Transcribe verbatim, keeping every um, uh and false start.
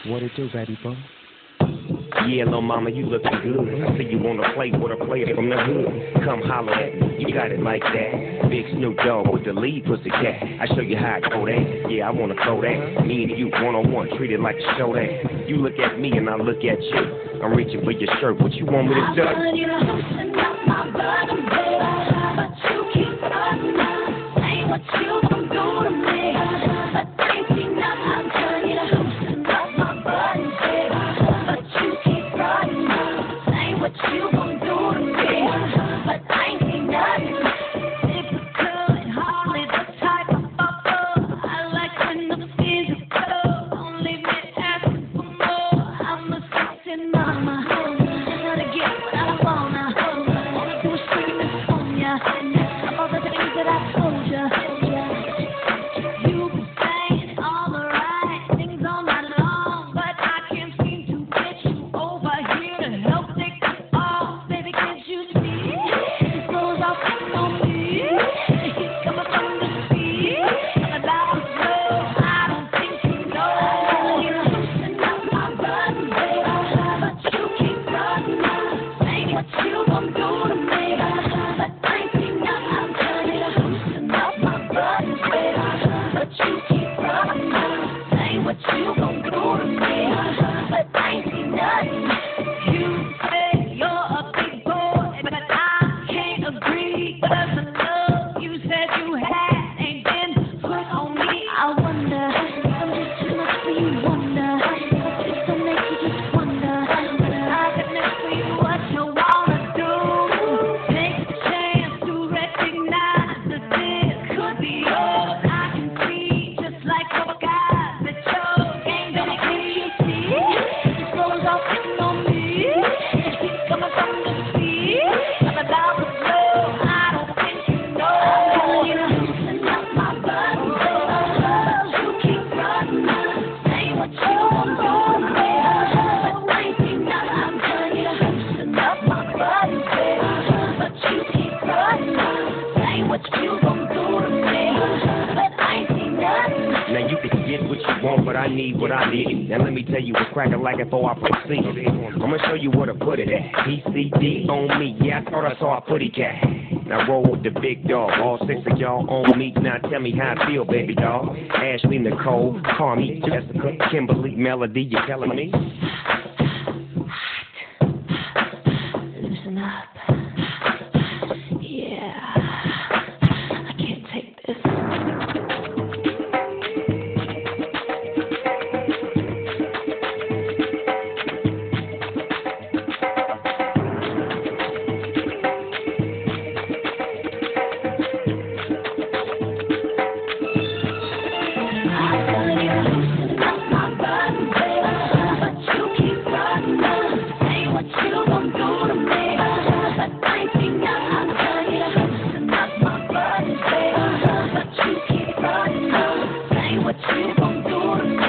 What it do, baby boy? Yeah, little mama, you looking good. I see you wanna play with a player from the hood. Come holler at me, you got it like that. Big Snoop Dogg with the lead pussycat. I show you how I go that. Yeah, I wanna throw that. Me and you one on one, treat it like a show that. You look at me and I look at you. I'm reaching for your shirt. What you want me to do? I want you to loosen up my bottom, baby, but you keep running up. Ain't what you gon' do to me, but ain't enough. I'm telling you to loosen up my bottom, baby, but you keep running up. Ain't what you gon' do to me, but ain't enough. Typical and hardly the type of bubble I like when the physical. Don't leave me asking for more. I'm a sexy mama. Gotta get what I wanna. Wanna do is scream and phone ya. All the things that I told ya. You be saying all the right things all night long, but I can't seem to get you over here to help take it off. Baby, can't you see? This goes off on me. He's coming from the sea. I'm about to blow. I don't think you know. You're loosening up my button, baby, but you keep running up. Ain't what you gon' do to me, but ain't enough. I'm telling you to loosen up my button, baby, but you keep running up. Ain't what you gon' do to me, but ain't enough. You say you're a big boy, but I can't agree. 'Cause the love you said you had ain't been put on me. I wonder, I'm just too much for you, wonder. Just to make you just wonder. But I can never you what you wanna do. Take a chance to recognize that this could be yours. I can see just like your guys that your game don't clear. See, this goes off on me. It keeps coming from the sea. I'm about to blow. I don't think you know. I'm telling you to loosen up my button, but you keep running up. Ain't what you gon' do to me, but ain't enough. I'm telling you to loosen up my button, but you keep running up. Ain't what you gon' do to me, but ain't enough. Now you can get what you want, but I need what I need. Now let me tell you what's cracking like before I proceed. I'm gonna show you where to put it at. P C D on me, yeah, I thought I saw a putty cat. Now roll with the big dog, all six of y'all on me. Now tell me how I feel, baby dog. Ashley, Nicole, Carmi, Jessica, Kimberly, Melody, you telling me? Loosen up. Yeah. I can't take this. I'm telling you to loosen up my button, baby, but you keep running up. Ain't what you gon' do to me, but ain't enough. I'm telling you to loosen up my button, baby, but you keep running up. Ain't what you gon' do to me,